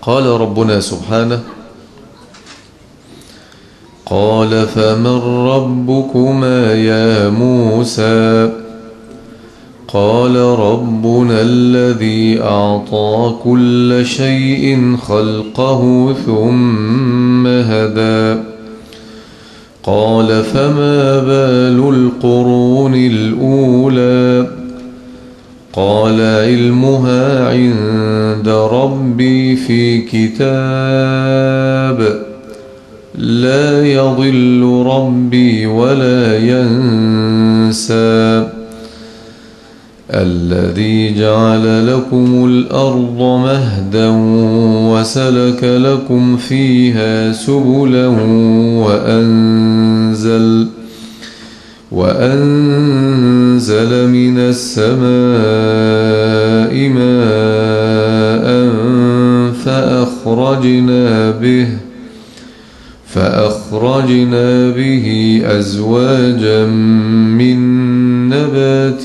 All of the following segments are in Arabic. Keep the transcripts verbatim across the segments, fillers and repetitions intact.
قال ربنا سبحانه: قال فمن ربكما يا موسى؟ قال ربنا الذي أعطى كل شيء خلقه ثم هدى. قال فما بال القرون الأولى؟ قال علمها عند ربي في كتاب لا يضل ربي ولا ينسى. الذي جعل لكم الأرض مهدا وسلك لكم فيها سبلا وأنزل وأنزل من السماء ماء فأخرجنا به فأخرجنا به أزواجا من نبات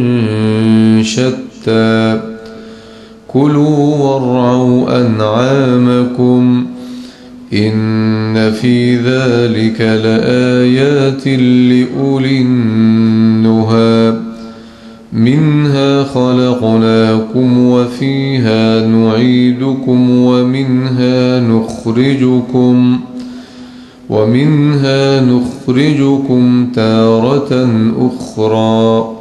شتى كلوا وارعوا أنعامكم إن في ذلك لآيات لأولي النهى. منها خلقناكم وفيها نعيدكم ومنها نخرجكم ومنها نخرجكم تارة أخرى.